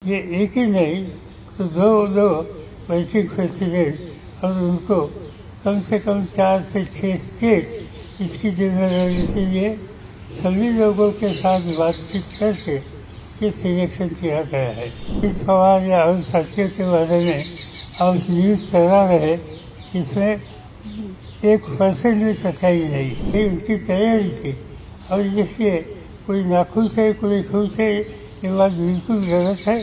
ये एक ही नहीं तो दो दो वर्किंग प्रेसिडेंट और उनको कम से कम 4 से 6 स्टेट इसकी जिम्मेदारी के लिए सभी लोगों के साथ बातचीत करके ये सिलेक्शन किया गया है। इस सवाल या उन साथियों के बारे में आप न्यूज़ चला रहे, इसमें 1% भी सच्चाई नहीं, ये उनकी तैयारी थी। और इसलिए कोई नाखुश है कोई खुश है, ये बात बिल्कुल गलत है।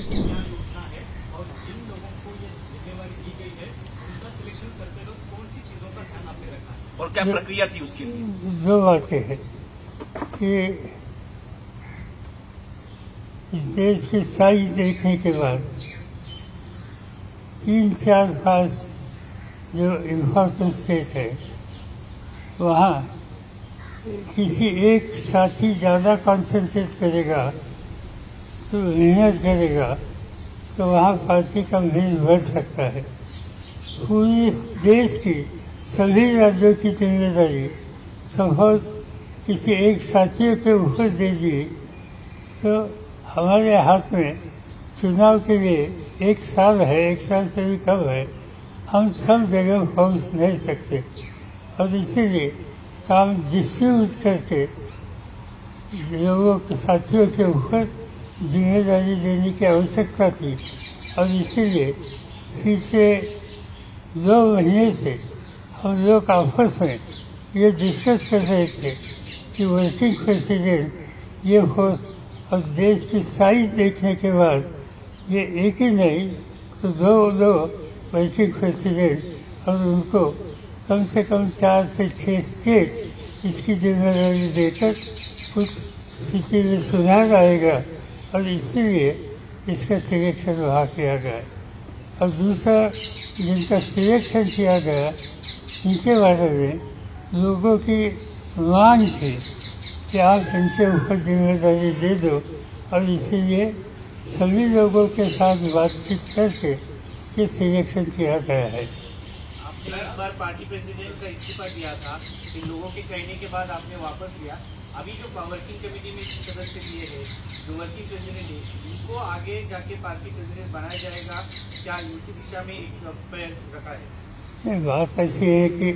और क्या प्रक्रिया थी उसके लिए? दो बातें हैं कि इस देश की साइज देखने के बाद 3-4 खास जो इम्पोर्टेंट स्टेट है वहाँ किसी एक साथी ज़्यादा कंसंट्रेट करेगा तो मेहनत करेगा तो वहाँ पार्टी का मेल बढ़ सकता है। पूरे देश की सभी राज्यों की जिम्मेदारी सपोज किसी एक साथियों के ऊपर दे दी तो हमारे हाथ में चुनाव के लिए 1 साल है, 1 साल से भी कम है, हम सब जगह पहुँच नहीं सकते। और इसीलिए काम डिस्ट्रीब्यूट करके लोगों के साथियों के ऊपर जिम्मेदारी देने की आवश्यकता थी। और इसीलिए पिछले 2 महीने से हम लोग आपस में ये डिस्कस कर रहे थे कि वर्किंग प्रेसिडेंट ये पोस्ट और देश की साइज देखने के बाद ये एक ही नहीं तो दो वर्किंग प्रेसिडेंट और उनको कम से कम 4 से 6 स्टेट इसकी जिम्मेदारी देकर कुछ स्थिति में सुधार आएगा और इसीलिए इसका सिलेक्शन वहाँ किया गया। और दूसरा जिनका सिलेक्शन किया गया इनके बारे में लोगों की मांग थी कि आप इनके ऊपर जिम्मेदारी दे दो और इसीलिए सभी लोगों के साथ बातचीत करके ये सिलेक्शन किया गया है। आपने एक बार पार्टी प्रेसिडेंट का इस्तीफा दिया था, इन लोगों के कहने के बाद आपने वापस लिया। अभी जो वर्किंग कमेटी में सदस्य दिए हैं, जो वर्किंग प्रेसिडेंट है, उनको आगे जाके पार्टी प्रेसिडेंट बनाया जाएगा, क्या इसी दिशा में एक पैर रखा है? बात ऐसी है कि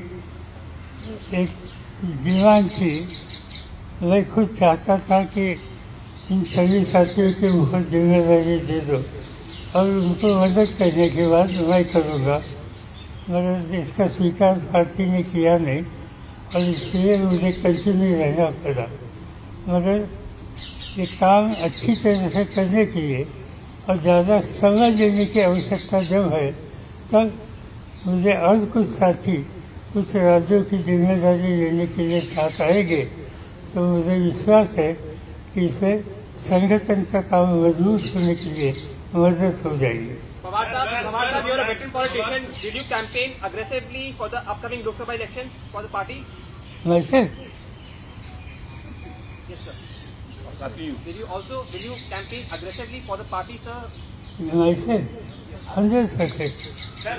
एक दीवान थी, मैं खुद चाहता था कि इन सभी साथियों के ऊपर जिम्मेदारी दे दो और उनको मदद करने के बाद मैं करूँगा, मगर इसका स्वीकार पार्टी ने किया नहीं और इसलिए मुझे कंटिन्यू रहना पड़ा। मगर ये काम अच्छी तरह से करने के लिए और ज़्यादा समय देने की आवश्यकता जब है तब मुझे और कुछ साथी कुछ राज्यों की जिम्मेदारी लेने के लिए साथ आएंगे, तो मुझे विश्वास है कि इसमें संगठन का काम मजबूत होने के लिए मदद हो जाएगी। Pawar sir, you are a veteran politician. Did you campaign aggressively for the upcoming Lok Sabha elections for the party? Myself? Yes, sir. Will you campaign aggressively for the party, sir? Myself? 100%.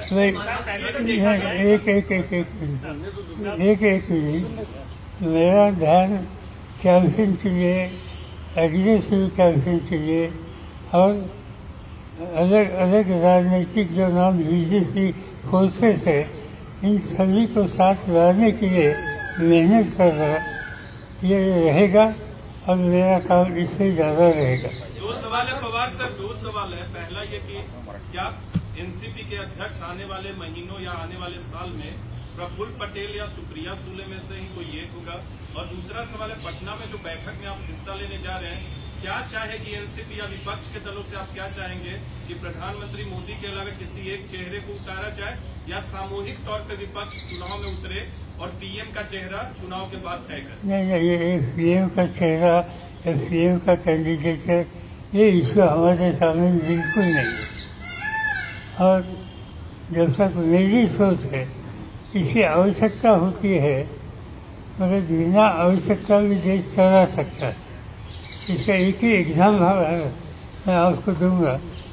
एक मेरा ध्यान campaign के लिए, aggressive campaign के लिए और अलग अलग राजनीतिक जो नाम बीजेपी फोर्सेस है इन सभी को साथ लाने के लिए मेहनत कर रहा ये रहेगा और मेरा काम इसमें ज़्यादा रहेगा। 2 सवाल है पवार सर, 2 सवाल है। पहला ये कि क्या एनसीपी के अध्यक्ष आने वाले महीनों या आने वाले साल में प्रफुल्ल पटेल या सुप्रिया सुले में से ही कोई एक होगा? और दूसरा सवाल है, पटना में जो बैठक में आप हिस्सा लेने जा रहे हैं, क्या चाहेगी एनसीपी या विपक्ष के दलों से आप क्या चाहेंगे कि प्रधानमंत्री मोदी के अलावा किसी एक चेहरे को उतारा जाए या सामूहिक तौर पर विपक्ष चुनाव में उतरे और पीएम का चेहरा चुनाव के बाद तय करे? नहीं, ये पीएम का चेहरा या पीएम का कैंडिडेट ये इश्यू हमारे सामने बिल्कुल नहीं है। और जब तक मेरी सोच है इसकी आवश्यकता होती है, मगर बिना आवश्यकता भी देश चला सकता है। इसका एक ही एग्जाम मैं आपको दूंगा।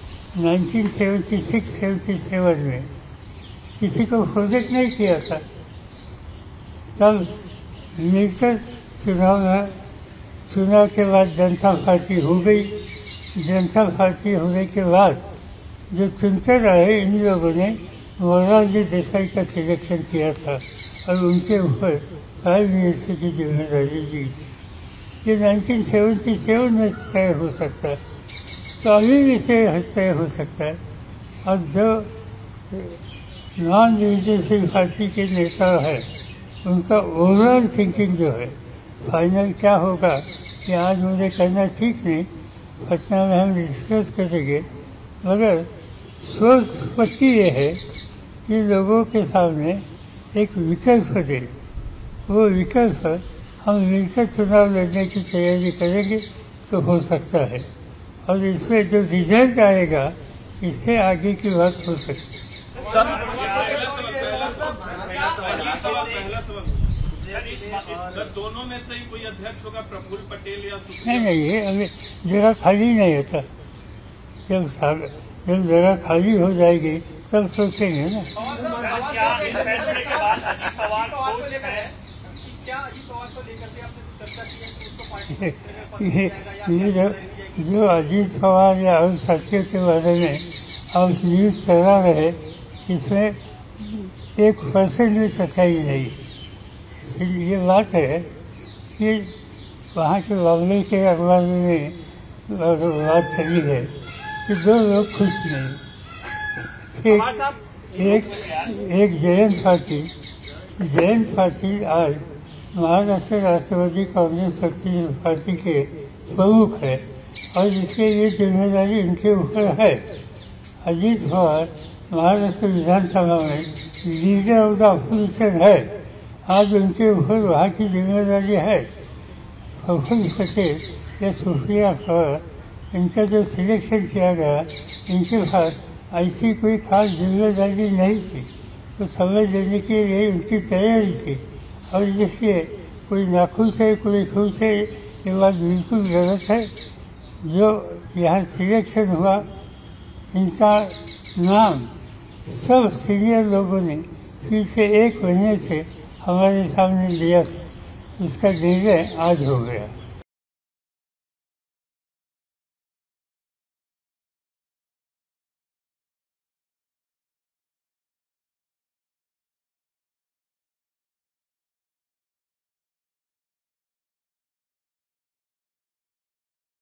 1976-77 में किसी को प्रोजेक्ट नहीं किया था, तब मिलकर चुनाव के बाद जनता पार्टी हो गई जनता पार्टी होने के बाद जो चुनते रहे इन लोगों ने मोरारजी देसाई का सिलेक्शन किया था और उनके ऊपर प्राइम मिनिस्टर की जिम्मेदारी दी थी। ये 1977 में तय हो सकता है, तो अभी भी तय हो सकता है। और जो नॉन रिजर्वेशन पार्टी के नेता है उनका ओवरऑल थिंकिंग जो है फाइनल क्या होगा ये आज मुझे कहना ठीक नहीं, पटना में हम डिस्कस करेंगे। मगर सोच पक्की ये है कि लोगों के सामने एक विकल्प दे, वो विकल्प हम मिलकर चुनाव लड़ने की तैयारी करेंगे तो हो सकता है, और इसमें जो रिजल्ट आएगा इससे आगे की बात हो सकती है। सर दोनों में से ही कोई अध्यक्ष होगा, प्रफुल्ल पटेल या नहीं, ये अभी जगह खाली नहीं होता। जब जगह खाली हो जाएगी तब सोचेंगे ना। ये जो अजीत पवार या और साथियों के बारे में आप न्यूज चला रहे, इसमें 1% भी सच्चाई नहीं। ये बात है कि वहाँ के मामले के अखबार में बात चली है कि 2 लोग खुश नहीं। एक जयंत पाटिल आज महाराष्ट्र राष्ट्रवादी कांग्रेस पार्टी के प्रमुख है और इसके लिए जिम्मेदारी इनके ऊपर है। अजीत पवार महाराष्ट्र विधानसभा में लीडर ऑफ द अपोजिशन है, आज उनके ऊपर वहाँ की जिम्मेदारी है। प्रफुल्ल पटेल या सुप्रिया पवार इनका जो सिलेक्शन किया गया, इनके पास ऐसी कोई खास जिम्मेदारी नहीं थी, तो समझ लेने के लिए उनकी तैयारी थी। और इसलिए कोई नाखुश है कोई खुश है, ये बात बिल्कुल गलत है। जो यहाँ सिलेक्शन हुआ इनका नाम सब सीनियर लोगों ने फिर से 1 महीने से हमारे सामने लिया, उसका निर्णय आज हो गया।